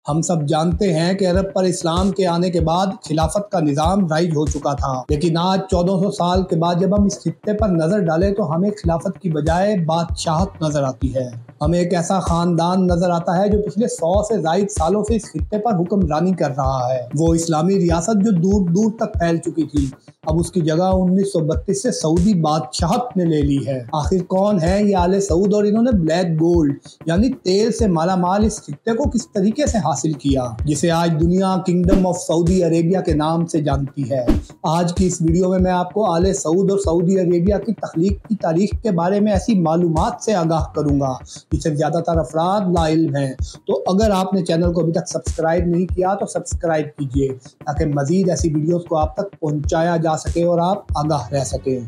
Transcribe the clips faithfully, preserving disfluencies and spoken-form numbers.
ہم سب جانتے ہیں کہ عرب پر اسلام کے آنے کے بعد خلافت کا نظام رائج ہو چکا تھا، لیکن آج چودہ سو سال کے بعد جب ہم اس خطے پر نظر ڈالیں تو ہمیں خلافت کی بجائے بادشاہت نظر آتی ہے۔ ہمیں ایک ایسا خاندان نظر آتا ہے جو پچھلے سو سے زائد سالوں سے اس خطے پر حکمرانی کر رہا ہے۔ وہ اسلامی ریاست جو دور دور تک پھیل چکی تھی، اب اس کی جگہ انیس سو بتیس سے سعودی بادشاہت نے لے لی ہے۔ آخر کون ہے یہ آل سعود اور انہوں نے بلیک گولڈ یعنی تیل سے مالا مال اس خطے کو کس طریقے سے حاصل کیا، جسے آج دنیا کنگڈم آف سعودی عربیہ کے نام سے جانتی ہے۔ آج کی اس ویڈیو میں میں آپ کو آل سعود اور سعودی عربیہ کی تخلیق کی تاریخ کے بارے میں ایسی معلومات سے آگاہ کروں گا جسے زیادہ تر افراد لا علم ہیں۔ تو اگر آپ نے چینل کو ابھی تک سبسکرائب نہیں کیا تو سبسکرائب کیجئے تاکہ مزید ایسی ویڈیوز کو آپ تک پہنچایا جا سکے اور آپ آگاہ رہ سکیں۔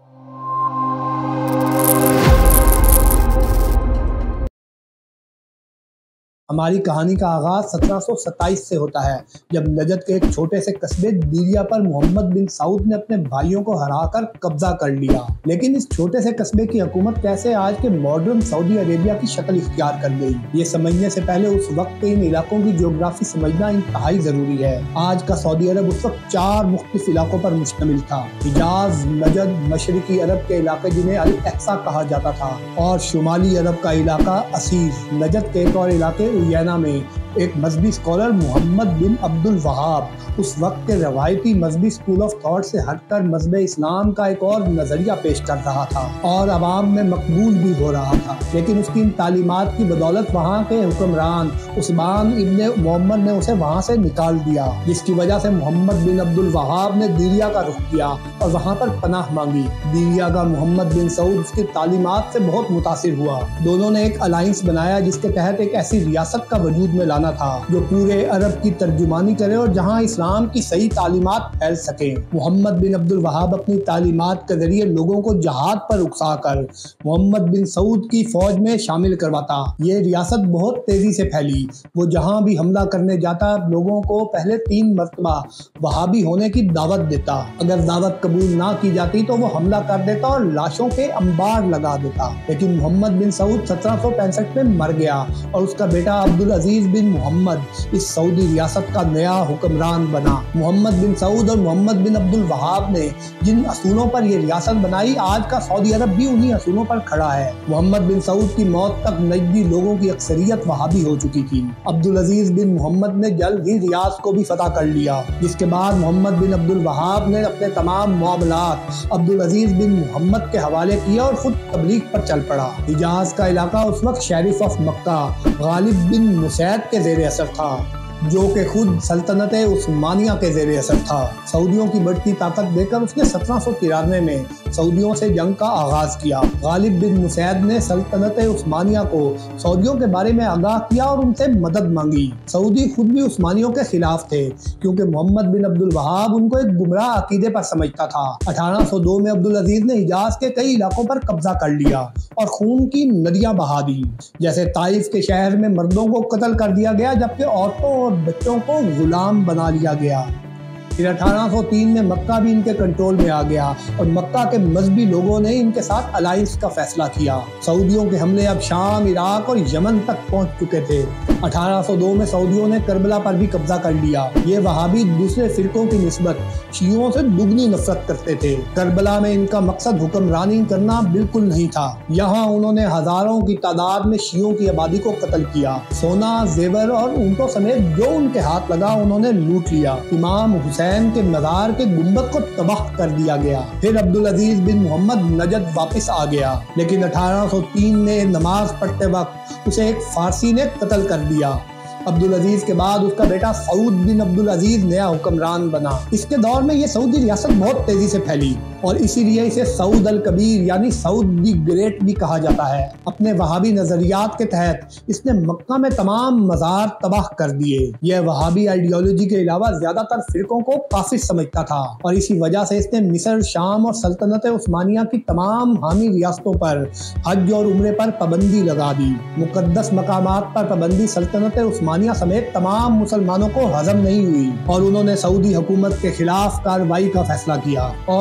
ہماری کہانی کا آغاز سترہ سو ستائیس سے ہوتا ہے، جب نجد کے ایک چھوٹے سے قصبے دیریا پر محمد بن سعود نے اپنے بھائیوں کو ہرا کر قبضہ کر لیا۔ لیکن اس چھوٹے سے قصبے کی حکومت کیسے آج کے ماڈرن سعودی عربیہ کی شکل اختیار کر گئی، یہ سمجھنے سے پہلے اس وقت کے ان علاقوں کی جغرافی سمجھنا انتہائی ضروری ہے۔ آج کا سعودی عرب اس وقت چار مختلف علاقوں پر مشتمل تھا: حجاز، نجد، مشرقی عرب کے علاقے جنہیں الاقصی کہا جاتا تھا، اور شمالی عرب کا علاقہ اسیر۔ نجد کے ایک اور علاقے وینا میں ایک مذہبی اسکالر محمد بن عبد الوہاب اس وقت کے روایتی مذہبی اسکول آف تھاٹ سے ہٹ کر مذہب اسلام کا ایک اور نظریہ پیش کر رہا تھا اور عوام میں مقبول بھی ہو رہا تھا، لیکن اس کی ان تعلیمات کی بدولت وہاں کے حکمران عثمان ابن محمد نے اسے وہاں سے نکال دیا، جس کی وجہ سے محمد بن عبد الوہاب نے دیریا کا رخ کیا اور وہاں پر پناہ مانگی۔ دیریا کا محمد بن سعود اس کی تعلیمات سے بہت متاثر ہوا۔ دونوں نے ایک الائنس بنایا جس کے تحت ایک ایسی ریاست کا وجود میں لانا تھا جو پورے عرب کی ترجمانی کرے اور جہاں اسلام کی صحیح تعلیمات پھیل سکیں۔ محمد بن عبد الوہاب اپنی تعلیمات کے ذریعے لوگوں کو جہاد پر اکسا کر محمد بن سعود کی فوج میں شامل کرواتا۔ یہ ریاست بہت تیزی سے پھیلی۔ وہ جہاں بھی حملہ کرنے جاتا لوگوں کو پہلے تین مرتبہ وہابی ہونے کی دعوت دیتا۔ اگر دعوت قبول نہ کی جاتی تو وہ حملہ کر دیتا اور لاشوں کے انبار لگا دیتا۔ لیکن محمد بن سعود سترہ سو پینسٹھ میں مر گیا اور اس کا بیٹا عبدالعزیز بن محمد اس سعودی ریاست کا نیا حکمران بنا۔ محمد بن سعود اور محمد بن عبد الوہاب نے جن اصولوں پر یہ ریاست بنائی، آج کا سعودی عرب بھی انہی اصولوں پر کھڑا ہے۔ محمد بن سعود کی موت تک نجدی لوگوں کی اکثریت وہابی ہو چکی تھی۔ عبدالعزیز بن محمد نے جلد ہی ریاض کو بھی فتح کر لیا، جس کے بعد محمد بن عبد الوہاب نے اپنے تمام معاملات عبدالعزیز بن محمد کے حوالے کیا اور خود تبلیغ پر چل پڑا۔ حجاز کا علاقہ اس وقت شریف آف مکہ غالب بن مسید کے زیر اثر تھا، جو کہ خود سلطنت عثمانیہ کے زیر اثر تھا۔ سعودیوں کی بڑھتی طاقت دیکھ کر اس نے سترہ سو ترانوے میں سعودیوں سے جنگ کا آغاز کیا۔ غالب بن مسید نے سلطنت عثمانیہ کو سعودیوں کے بارے میں آگاہ کیا اور ان سے مدد مانگی۔ سعودی خود بھی عثمانیوں کے خلاف تھے کیونکہ محمد بن عبد الوہاب ان کو ایک گمراہ عقیدے پر سمجھتا تھا۔ اٹھارہ سو دو میں عبدالعزیز نے حجاز کے کئی علاقوں پر قبضہ کر لیا اور خون کی ندیاں بہا دی، جیسے طائف کے شہر میں مردوں کو قتل کر دیا گیا جبکہ عورتوں اور بچوں کو غلام بنا لیا گیا۔ پھر اٹھارہ سو تین میں مکہ بھی ان کے کنٹرول میں آ گیا اور مکہ کے مذہبی لوگوں نے ان کے ساتھ الائنس کا فیصلہ کیا۔ سعودیوں کے حملے اب شام، عراق اور یمن تک پہنچ چکے تھے۔ اٹھارہ سو دو میں سعودیوں نے کربلا پر بھی قبضہ کر لیا۔ یہ وہابی دوسرے فرقوں کی نسبت شیعوں سے دگنی نفرت کرتے تھے۔ کربلا میں ان کا مقصد حکمرانی کرنا بالکل نہیں تھا۔ یہاں انہوں نے ہزاروں کی تعداد میں شیعوں کی آبادی کو قتل کیا۔ سونا، زیور اور اونٹوں سمیت جو ان کے ہاتھ لگا انہوں نے لوٹ لیا۔ امام حسین کے مزار کے گنبد کو تباہ کر دیا گیا۔ پھر عبدالعزیز بن محمد نجد واپس آ گیا، لیکن اٹھارہ سو تین میں نماز پڑھتے وقت اسے ایک فارسی نے قتل کر دیا۔ عبدالعزیز کے بعد اس کا بیٹا سعود بن عبدالعزیز نیا حکمران بنا۔ اس کے دور میں یہ سعودی ریاست بہت تیزی سے پھیلی اور اسی لیے اسے سعود الکبیر یعنی سعود دی گریٹ بھی کہا جاتا ہے۔ اپنے وہابی نظریات کے تحت اس نے مکہ میں تمام مزار تباہ کر دیے۔ یہ وہابی آئیڈیالوجی کے علاوہ زیادہ تر فرقوں کو کافر سمجھتا تھا اور اسی وجہ سے اس نے مصر، شام اور سلطنت عثمانیہ کی تمام حامی ریاستوں پر حج اور عمرے پر پابندی لگا دی۔ مقدس مقامات پر پابندی سلطنت عثمانیہ سمیت تمام مسلمانوں کو ہضم نہیں ہوئی اور انہوں نے سعودی حکومت کے خلاف کارروائی کا فیصلہ کیا اور اٹھارہ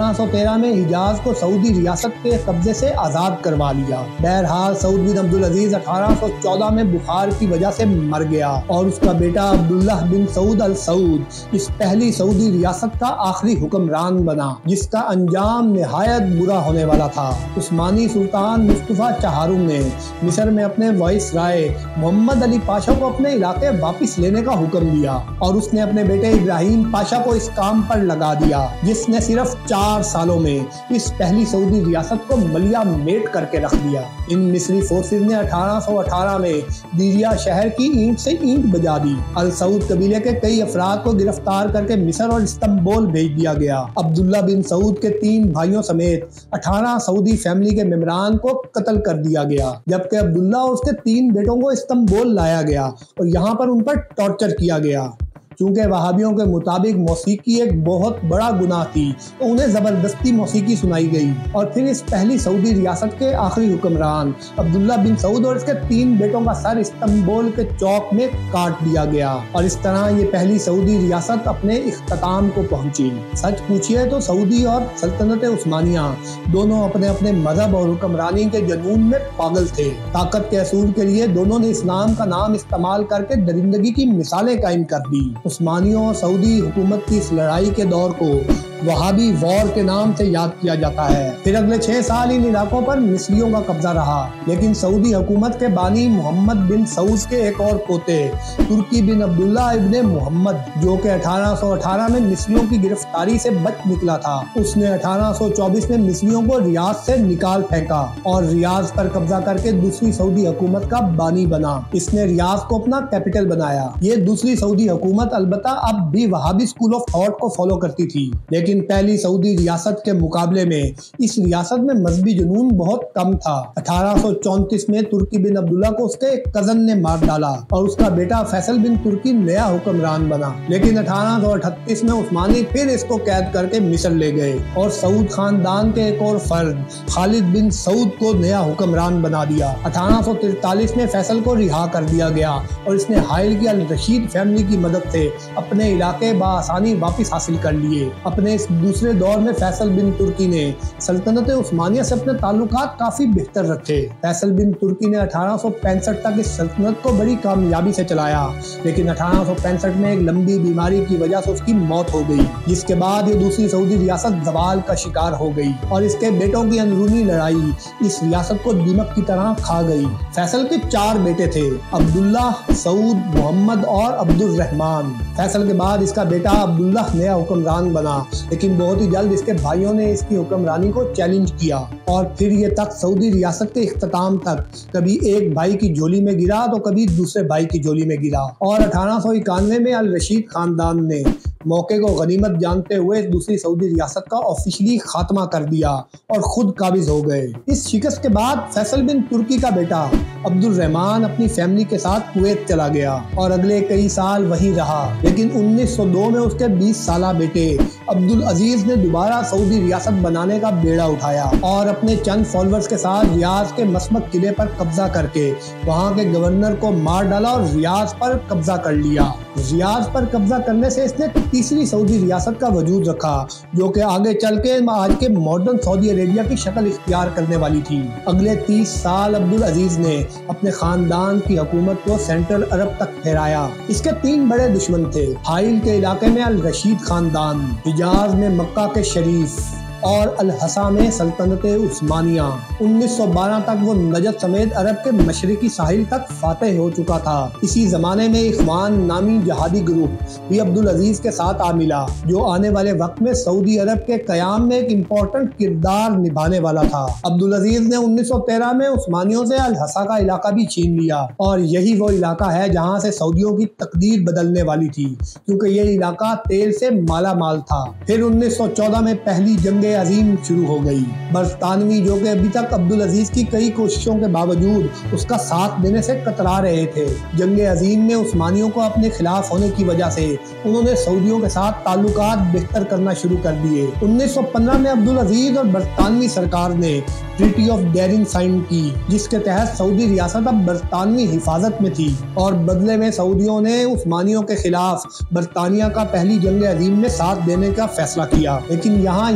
اٹھارہ سو تیرہ میں حجاز کو سعودی ریاست کے قبضے سے آزاد کروا لیا۔ بہرحال سعود بن عبدالعزیز اٹھارہ سو چودہ میں بخار کی وجہ سے مر گیا اور اس کا بیٹا عبداللہ بن سعود ال سعود اس پہلی سعودی ریاست کا آخری حکمران بنا، جس کا انجام نہایت برا ہونے والا تھا۔ عثمانی سلطان مصطفیٰ چہارم نے مصر میں اپنے وائس رائے محمد علی پاشا کو اپنے علاقے واپس لینے کا حکم دیا اور اس نے اپنے بیٹے ابراہیم پاشا کو اس کام پر لگا دیا، جس نے صرف چار سالوں میں اس پہلی سعودی ریاست کو ملیا میٹ کر کے رکھ دیا۔ ان مصری فورسز نے اٹھارہ سو اٹھارہ میں دیریا شہر کی اینٹ سے اینٹ بجا دی۔ السعود قبیلے کے کئی افراد کو گرفتار کر کے مصر اور استنبول بھیج دیا گیا۔ عبداللہ بن سعود کے تین بھائیوں سمیت اٹھارہ سعودی فیملی کے ممبران کو قتل کر دیا گیا، جبکہ عبداللہ اور اس کے تین بیٹوں کو استنبول لایا گیا اور یہاں پر ان پر ٹارچر کیا گیا۔ چونکہ وہابیوں کے مطابق موسیقی ایک بہت بڑا گناہ تھی تو انہیں زبردستی موسیقی سنائی گئی اور پھر اس پہلی سعودی ریاست کے آخری حکمران عبداللہ بن سعود اور اس کے تین بیٹوں کا سر استنبول کے چوک میں کاٹ دیا گیا اور اس طرح یہ پہلی سعودی ریاست اپنے اختتام کو پہنچی۔ سچ پوچھئے تو سعودی اور سلطنت عثمانیہ دونوں اپنے اپنے مذہب اور حکمرانی کے جنون میں پاگل تھے۔ طاقت کے اصول کے لیے دونوں نے اسلام کا نام استعمال کر کے درندگی کی مثالیں قائم کر دی۔ عثمانیوں اور سعودی حکومت کی اس لڑائی کے دور کو وہابی وار کے نام سے یاد کیا جاتا ہے۔ پھر اگلے چھ سال ان علاقوں پر مصریوں کا قبضہ رہا، لیکن سعودی حکومت کے بانی محمد بن سعود کے ایک اور پوتے ترکی بن عبداللہ ابن محمد، جو کہ اٹھارہ سو اٹھارہ میں مصریوں کی گرفتاری سے بچ نکلا تھا، اس نے اٹھارہ سو چوبیس میں مصریوں کو ریاض سے نکال پھینکا اور ریاض پر قبضہ کر کے دوسری سعودی حکومت کا بانی بنا۔ اس نے ریاض کو اپنا کیپٹل بنایا۔ یہ دوسری سعودی حکومت البتہ اب بھی وہابی اسکول آف تھاٹ کو فالو کرتی تھی، لیکن پہلی سعودی ریاست کے مقابلے میں اس ریاست میں مذہبی جنون بہت کم تھا۔ اٹھارہ سو چونتیس میں ترکی بن عبداللہ کو اس کے ایک کزن نے مار ڈالا اور اس کا بیٹا فیصل بن ترکی نیا حکمران بنا، لیکن اٹھارہ سو اٹھتیس میں عثمانی پھر اس کو قید کر کے مصر لے گئے اور سعود خاندان کے ایک اور فرد خالد بن سعود کو نیا حکمران بنا دیا۔ اٹھارہ سو تینتالیس میں فیصل کو رہا کر دیا گیا اور اس نے حائل کی الرشید فیملی کی مدد سے اپنے علاقے بآسانی واپس حاصل کر لیے۔ اپنے اس دوسرے دور میں فیصل بن ترکی نے سلطنت عثمانیہ سے اپنے تعلقات کافی بہتر رکھے۔ فیصل بن ترکی نے اٹھارہ سو پینسٹھ تک اس سلطنت کو بڑی کامیابی سے چلایا، لیکن اٹھارہ سو پینسٹھ میں ایک لمبی بیماری کی وجہ سے اس کی موت ہو گئی، جس کے بعد یہ دوسری سعودی ریاست زوال کا شکار ہو گئی اور اس کے بیٹوں کی اندرونی لڑائی اس ریاست کو دیمک کی طرح کھا گئی۔ فیصل کے چار بیٹے تھے، عبداللہ، سعود، محمد اور عبد الرحمان۔ فیصل کے بعد اس کا بیٹا عبداللہ نیا حکمران بنا، لیکن بہت ہی جلد اس کے بھائیوں نے اس کی حکمرانی کو چیلنج کیا اور پھر یہ تخت سعودی ریاست کے اختتام تک کبھی ایک بھائی کی جھولی میں گرا تو کبھی دوسرے بھائی کی جھولی میں گرا اور اٹھارہ سو اکانوے میں الرشید خاندان نے موقع کو غنیمت جانتے ہوئے دوسری سعودی ریاست کا آفیشلی خاتمہ کر دیا اور خود قابض ہو گئے۔ اس شکست کے بعد فیصل بن ترکی کا بیٹا عبد الرحمان اپنی فیملی کے ساتھ کویت چلا گیا اور اگلے کئی سال وہیں رہا، لیکن انیس سو دو میں اس کے بیس سالہ بیٹے عبد العزیز نے دوبارہ سعودی ریاست بنانے کا بیڑا اٹھایا اور اپنے چند فالوورز کے ساتھ ریاض کے مسمک قلعے پر قبضہ کر کے وہاں کے گورنر کو مار ڈالا اور ریاض پر قبضہ کر لیا۔ ریاض پر قبضہ کرنے سے اس نے تیسری سعودی ریاست کا وجود رکھا، جو کہ آگے چل کے آج کے ماڈرن سعودی عربیہ کی شکل اختیار کرنے والی تھی۔ اگلے تیس سال عبد العزیز نے اپنے خاندان کی حکومت کو سینٹرل عرب تک پھیرایا۔ اس کے تین بڑے دشمن تھے، حائل کے علاقے میں الرشید خاندان، حجاز میں مکہ کے شریف اور الحصہ میں سلطنت عثمانیہ۔ انیس سو بارہ تک وہ نجد سمیت عرب کے مشرقی ساحل تک فاتح ہو چکا تھا۔ اسی زمانے میں اخوان نامی جہادی گروپ بھی عبد العزیز کے ساتھ آ ملا، جو آنے والے وقت میں سعودی عرب کے قیام میں ایک امپورٹنٹ کردار نبھانے والا تھا۔ عبد العزیز نے انیس سو تیرہ میں عثمانیوں سے الحصہ کا علاقہ بھی چھین لیا اور یہی وہ علاقہ ہے جہاں سے سعودیوں کی تقدیر بدلنے والی تھی، کیونکہ یہ علاقہ تیل سے مالا مال تھا۔ پھر انیس سو چودہ میں پہلی جنگ عظیم شروع ہو گئی۔ برطانوی، جو کہ ابھی تک عبد العزیز کی کئی کوششوں کے باوجود اس کا ساتھ دینے سے کترا رہے تھے، جنگ عظیم میں عثمانیوں کو اپنے خلاف ہونے کی وجہ سے انہوں نے سعودیوں کے ساتھ تعلقات بہتر کرنا شروع کر دیے۔ انیس سو پندرہ میں عبد العزیز اور برطانوی سرکار نے ٹریٹی آف ڈیرن سائن کی، جس کے تحت سعودی ریاست اب برطانوی حفاظت میں تھی اور بدلے میں سعودیوں نے عثمانیوں کے خلاف برطانیہ کا پہلی جنگ عظیم میں ساتھ دینے کا فیصلہ کیا۔ لیکن یہاں یہ بھی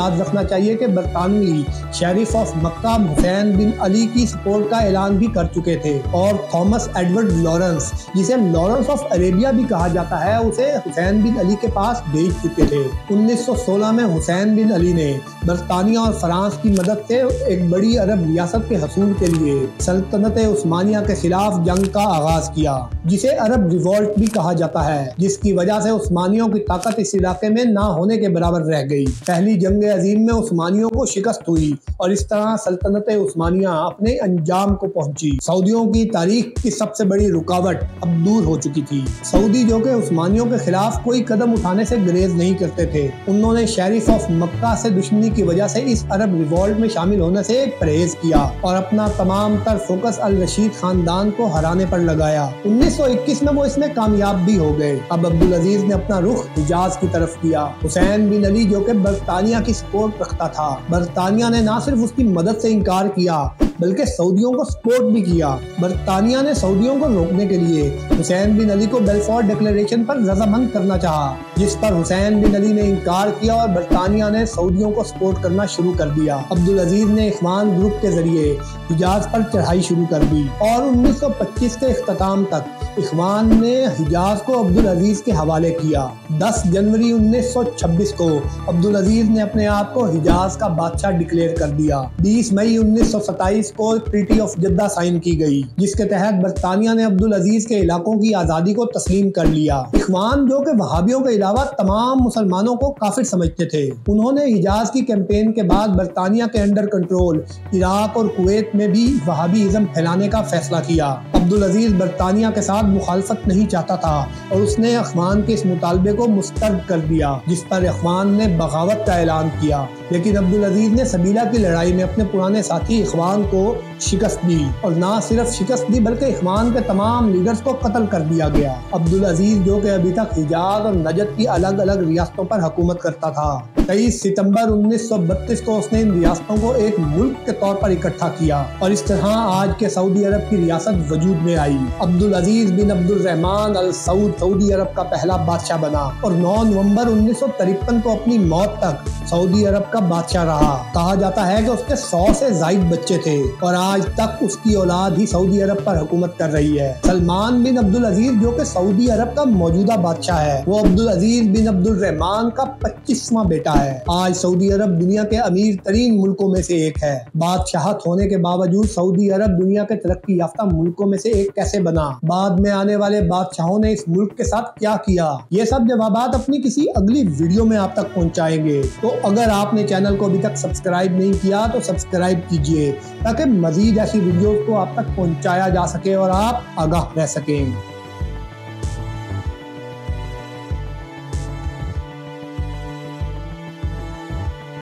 یاد رکھنا چاہیے کہ برطانوی شریف آف مکہ حسین بن علی کی سپورٹ کا اعلان بھی کر چکے تھے، اور تھامس ایڈورڈ لارنس، جسے لارنس آف عربیہ بھی کہا جاتا ہے، اسے حسین بن علی کے پاس بھیج چکے تھے۔ انیس سو سولہ میں حسین بن علی نے برطانیہ اور فرانس کی مدد سے ایک بڑی عرب ریاست کے حصول کے لیے سلطنت عثمانیہ کے خلاف جنگ کا آغاز کیا، جسے عرب ریوولٹ بھی کہا جاتا ہے، جس کی وجہ سے عثمانیوں کی طاقت اس علاقے میں نہ ہونے کے برابر رہ گئی۔ پہلی جنگ عظیم میں عثمانیوں کو شکست ہوئی اور اس طرح سلطنت عثمانیہ اپنے انجام کو پہنچی۔ سعودیوں کی تاریخ کی سب سے بڑی رکاوٹ اب دور ہو چکی تھی۔ سعودی جو کہ عثمانیوں کے خلاف کوئی قدم اٹھانے سے گریز نہیں کرتے تھے، انہوں نے شریف آف مکہ سے دشمنی کی وجہ سے اس عرب ریوولٹ میں شامل ہونے سے پرہیز کیا اور اپنا تمام تر فوکس الرشید خاندان کو ہرانے پر لگایا۔ انیس سو اکیس میں وہ اس میں کامیاب بھی ہو گئے۔ اب عبدالعزیز نے اپنا رخ حجاز کی طرف کیا۔ حسین بن علی جو کہ برطانیہ کی سپورٹ رکھتا تھا، برطانیہ نے نہ صرف اس کی مدد سے انکار کیا بلکہ سعودیوں کو سپورٹ بھی کیا۔ برطانیہ نے سعودیوں کو روکنے کے لیے حسین بن علی کو بیلفور ڈکلیریشن پر رضامند کرنا چاہا، جس پر حسین بن علی نے انکار کیا اور برطانیہ نے سعودیوں کو سپورٹ کرنا شروع کر دیا۔ عبدالعزیز نے اخوان گروپ کے ذریعے حجاز پر چڑھائی شروع کر دی اور انیس سو پچیس کے اختتام تک اخوان نے حجاز کو عبدالعزیز کے حوالے کیا۔ دس جنوری انیس سو چھبیس کو عبدالعزیز نے اپنے آپ کو حجاز کا بادشاہ ڈکلیئر کر دیا۔ بیس مئی انیس سو ستائیس کو ٹریٹی آف جدہ سائن کی گئی، جس کے تحت برطانیہ نے عبدالعزیز کے علاقوں کی آزادی کو تسلیم کر لیا۔ اخوان جو کہ وہابیوں کے علاوہ تمام مسلمانوں کو کافر سمجھتے تھے، انہوں نے حجاز کی کیمپین کے بعد برطانیہ کے انڈر کنٹرول عراق اور کویت میں بھی وہابی ازم پھیلانے کا فیصلہ کیا۔ عبدالعزیز برطانیہ کے ساتھ مخالفت نہیں چاہتا تھا اور اس نے اخوان کے اس مطالبے کو مسترد کر دیا، جس پر اخوان نے بغاوت کا اعلان کیا۔ لیکن عبدالعزیز نے سبیلا کی لڑائی میں اپنے پرانے ساتھی اخوان کو شکست دی، اور نہ صرف شکست دی بلکہ اخوان کے تمام لیڈرز کو قتل کر دیا گیا۔ عبدالعزیز جو کہ ابھی تک حجاز اور نجد کی الگ الگ ریاستوں پر حکومت کرتا تھا، تیئیس ستمبر انیس سو بتیس کو اس نے ان ریاستوں کو ایک ملک کے طور پر اکٹھا کیا اور اس طرح آج کے سعودی عرب کی ریاست وجود میں آئی۔ عبدالعزیز بن عبد الرحمن ال سعود سعودی عرب کا پہلا بادشاہ بنا اور نو نومبر انیس سو ترپن کو اپنی موت تک سعودی عرب کا بادشاہ رہا۔ کہا جاتا ہے کہ اس کے سو سے زائد بچے تھے اور آج تک اس کی اولاد ہی سعودی عرب پر حکومت کر رہی ہے۔ سلمان بن عبدالعزیز جو کہ سعودی عرب کا موجودہ بادشاہ ہے، وہ عبدالعزیز بن عبد الرحمن کا پچیسواں بیٹا ہے۔ آج سعودی عرب دنیا کے امیر ترین ملکوں میں سے ایک ہے۔ بادشاہت ہونے کے باوجود سعودی عرب دنیا کے ترقی یافتہ ملکوں میں سے ایک کیسے بنا؟ بعد میں آنے والے بادشاہوں نے اس ملک کے ساتھ کیا کیا؟ یہ سب جوابات اپنی کسی اگلی ویڈیو میں آپ تک پہنچائیں گے۔ تو اگر آپ نے چینل کو ابھی تک سبسکرائب نہیں کیا تو سبسکرائب کیجئے تاکہ مزید ایسی ویڈیوز کو آپ تک پہنچایا جا سکے اور آپ آگاہ رہ سکیں۔